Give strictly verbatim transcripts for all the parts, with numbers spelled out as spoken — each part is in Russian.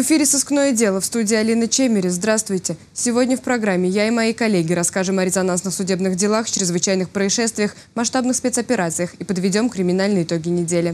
эфире «Сыскное дело», в студии Алина Чемерис. Здравствуйте. Сегодня в программе я и мои коллеги расскажем о резонансных судебных делах, чрезвычайных происшествиях, масштабных спецоперациях и подведем криминальные итоги недели.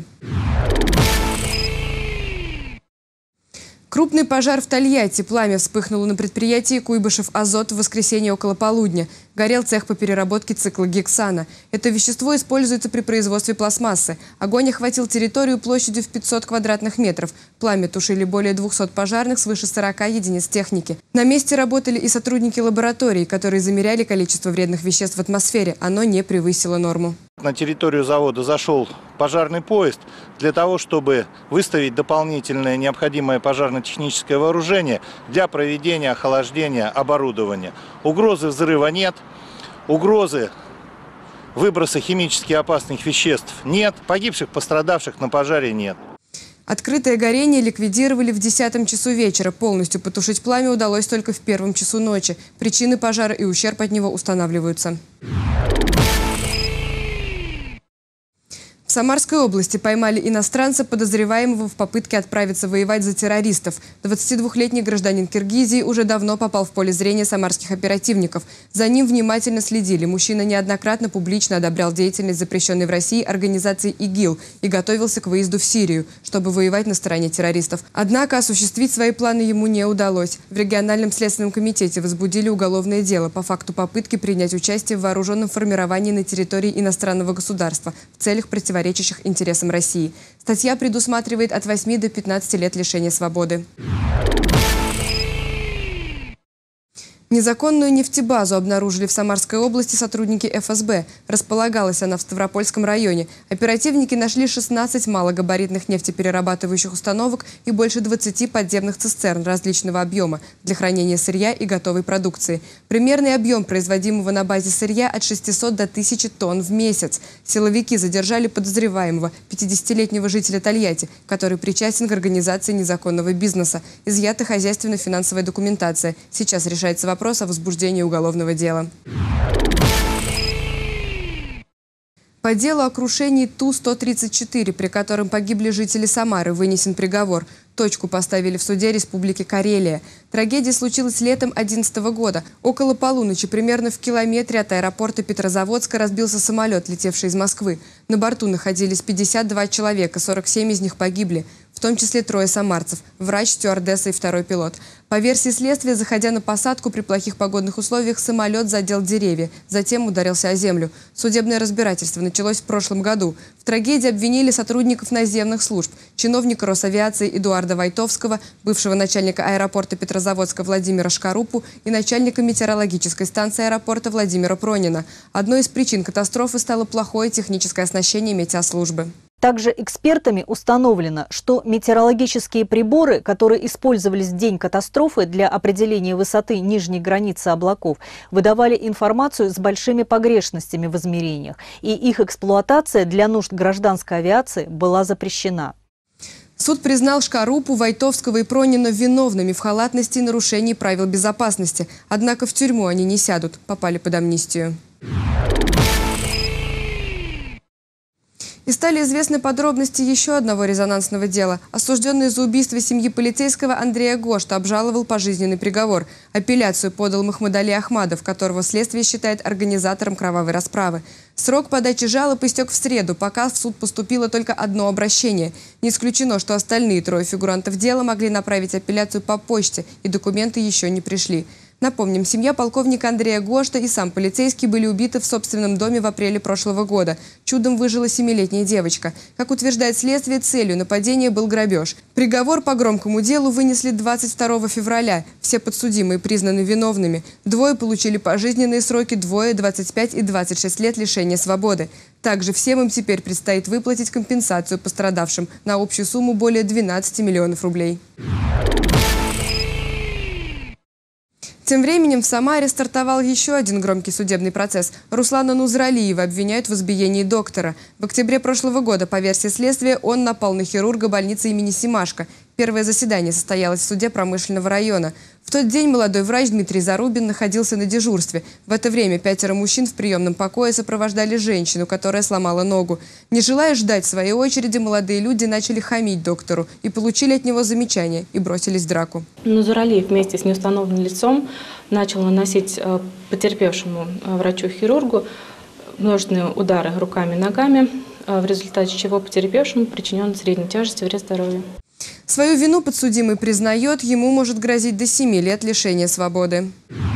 Крупный пожар в Тольятти. Пламя вспыхнуло на предприятии «Куйбышев-Азот» в воскресенье около полудня. Горел цех по переработке циклогексана. Это вещество используется при производстве пластмассы. Огонь охватил территорию площадью в пятьсот квадратных метров. Пламя тушили более двухсот пожарных, свыше сорока единиц техники. На месте работали и сотрудники лаборатории, которые замеряли количество вредных веществ в атмосфере. Оно не превысило норму. На территорию завода зашел пожарный поезд для того, чтобы выставить дополнительное необходимое пожарно-техническое вооружение для проведения охлаждения оборудования. Угрозы взрыва нет, угрозы выброса химически опасных веществ нет, погибших, пострадавших на пожаре нет. Открытое горение ликвидировали в десятом часу вечера. Полностью потушить пламя удалось только в первом часу ночи. Причины пожара и ущерб от него устанавливаются. В Самарской области поймали иностранца, подозреваемого в попытке отправиться воевать за террористов. двадцатидвухлетний гражданин Киргизии уже давно попал в поле зрения самарских оперативников. За ним внимательно следили. Мужчина неоднократно публично одобрял деятельность запрещенной в России организации ИГИЛ и готовился к выезду в Сирию, чтобы воевать на стороне террористов. Однако осуществить свои планы ему не удалось. В региональном следственном комитете возбудили уголовное дело по факту попытки принять участие в вооруженном формировании на территории иностранного государства в целях противоречия интересам России. Статья предусматривает от восьми до пятнадцати лет лишения свободы. Незаконную нефтебазу обнаружили в Самарской области сотрудники эф эс бэ. Располагалась она в Ставропольском районе. Оперативники нашли шестнадцать малогабаритных нефтеперерабатывающих установок и больше двадцати подземных цистерн различного объема для хранения сырья и готовой продукции. Примерный объем производимого на базе сырья от шестисот до тысячи тонн в месяц. Силовики задержали подозреваемого, пятидесятилетнего жителя Тольятти, который причастен к организации незаконного бизнеса. Изъята хозяйственно-финансовая документация. Сейчас решается вопрос о возбуждении уголовного дела. По делу о крушении Ту сто тридцать четыре, при котором погибли жители Самары, вынесен приговор. Точку поставили в суде Республики Карелия. Трагедия случилась летом две тысячи одиннадцатого года. Около полуночи, примерно в километре от аэропорта Петрозаводска, разбился самолет, летевший из Москвы. На борту находились пятьдесят два человека, сорок семь из них погибли, в том числе трое самарцев – врач, стюардесса и второй пилот. По версии следствия, заходя на посадку при плохих погодных условиях, самолет задел деревья, затем ударился о землю. Судебное разбирательство началось в прошлом году. В трагедии обвинили сотрудников наземных служб, чиновника Росавиации Эдуарда Войтовского, бывшего начальника аэропорта Петрозаводска Владимира Шкарупу и начальника метеорологической станции аэропорта Владимира Пронина. Одной из причин катастрофы стало плохое техническое оснащение метеослужбы. Также экспертами установлено, что метеорологические приборы, которые использовались в день катастрофы для определения высоты нижней границы облаков, выдавали информацию с большими погрешностями в измерениях, и их эксплуатация для нужд гражданской авиации была запрещена. Суд признал Шкарупу, Войтовского и Пронина виновными в халатности и нарушении правил безопасности. Однако в тюрьму они не сядут, попали под амнистию. И стали известны подробности еще одного резонансного дела. Осужденный за убийство семьи полицейского Андрея Гошта обжаловал пожизненный приговор. Апелляцию подал Махмудали Ахмадов, которого следствие считает организатором кровавой расправы. Срок подачи жалоб истек в среду, пока в суд поступило только одно обращение. Не исключено, что остальные трое фигурантов дела могли направить апелляцию по почте, и документы еще не пришли. Напомним, семья полковника Андрея Гошта и сам полицейский были убиты в собственном доме в апреле прошлого года. Чудом выжила семилетняя девочка. Как утверждает следствие, целью нападения был грабеж. Приговор по громкому делу вынесли двадцать второго февраля. Все подсудимые признаны виновными. Двое получили пожизненные сроки, двое – двадцать пять и двадцать шесть лет лишения свободы. Также всем им теперь предстоит выплатить компенсацию пострадавшим на общую сумму более двенадцати миллионов рублей. Тем временем в Самаре стартовал еще один громкий судебный процесс. Руслана Нузралиева обвиняют в избиении доктора. В октябре прошлого года, по версии следствия, он напал на хирурга больницы имени Семашко. Первое заседание состоялось в суде промышленного района. В тот день молодой врач Дмитрий Зарубин находился на дежурстве. В это время пятеро мужчин в приемном покое сопровождали женщину, которая сломала ногу. Не желая ждать своей очереди, молодые люди начали хамить доктору и получили от него замечания и бросились в драку. Нузуралиев вместе с неустановленным лицом начал наносить потерпевшему врачу-хирургу множественные удары руками и ногами, в результате чего потерпевшему причинен средней тяжести вред здоровью. Свою вину подсудимый признает, ему может грозить до семи лет лишения свободы.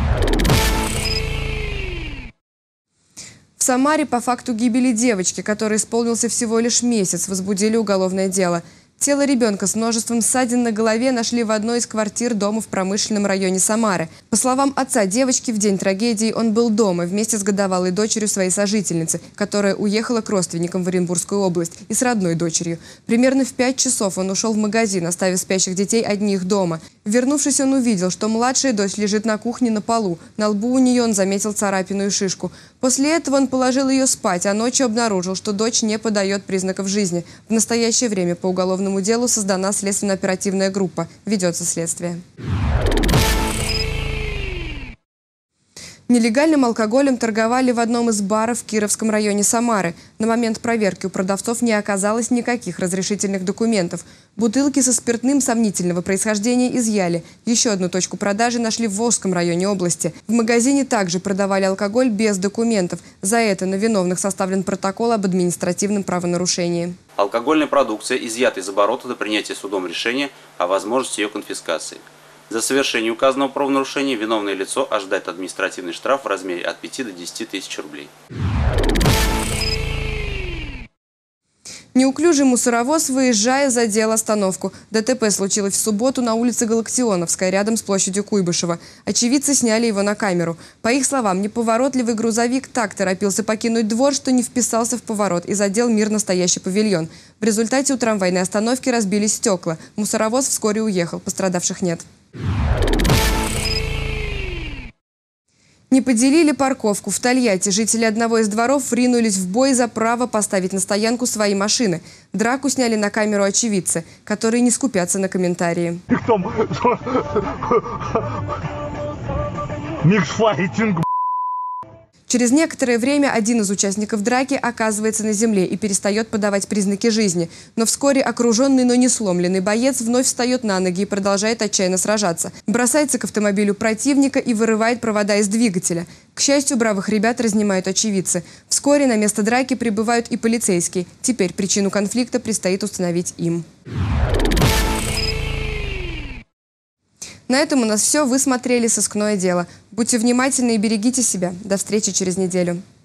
В Самаре по факту гибели девочки, которой исполнился всего лишь месяц, возбудили уголовное дело. Тело ребенка с множеством ссадин на голове нашли в одной из квартир дома в промышленном районе Самары. По словам отца девочки, в день трагедии он был дома вместе с годовалой дочерью своей сожительницы, которая уехала к родственникам в Оренбургскую область, и с родной дочерью. Примерно в пять часов он ушел в магазин, оставив спящих детей одних дома. Вернувшись, он увидел, что младшая дочь лежит на кухне на полу. На лбу у нее он заметил царапину и шишку. После этого он положил ее спать, а ночью обнаружил, что дочь не подает признаков жизни. В настоящее время по уголовному делу создана следственно-оперативная группа. Ведется следствие. Нелегальным алкоголем торговали в одном из баров в Кировском районе Самары. На момент проверки у продавцов не оказалось никаких разрешительных документов. Бутылки со спиртным сомнительного происхождения изъяли. Еще одну точку продажи нашли в Волжском районе области. В магазине также продавали алкоголь без документов. За это на виновных составлен протокол об административном правонарушении. Алкогольная продукция изъята из оборота до принятия судом решения о возможности ее конфискации. За совершение указанного правонарушения виновное лицо ожидает административный штраф в размере от пяти до десяти тысяч рублей. Неуклюжий мусоровоз, выезжая, задел остановку. ДТП случилось в субботу на улице Галактионовская, рядом с площадью Куйбышева. Очевидцы сняли его на камеру. По их словам, неповоротливый грузовик так торопился покинуть двор, что не вписался в поворот и задел мирно стоящий павильон. В результате у трамвайной остановки разбились стекла. Мусоровоз вскоре уехал, пострадавших нет. Не поделили парковку. В Тольятти жители одного из дворов ринулись в бой за право поставить на стоянку свои машины. Драку сняли на камеру очевидцы, которые не скупятся на комментарии. Миксфайтинг. Через некоторое время один из участников драки оказывается на земле и перестает подавать признаки жизни. Но вскоре окруженный, но не сломленный боец вновь встает на ноги и продолжает отчаянно сражаться. Бросается к автомобилю противника и вырывает провода из двигателя. К счастью, бравых ребят разнимают очевидцы. Вскоре на место драки прибывают и полицейские. Теперь причину конфликта предстоит установить им. На этом у нас все. Вы смотрели «Сыскное дело». Будьте внимательны и берегите себя. До встречи через неделю.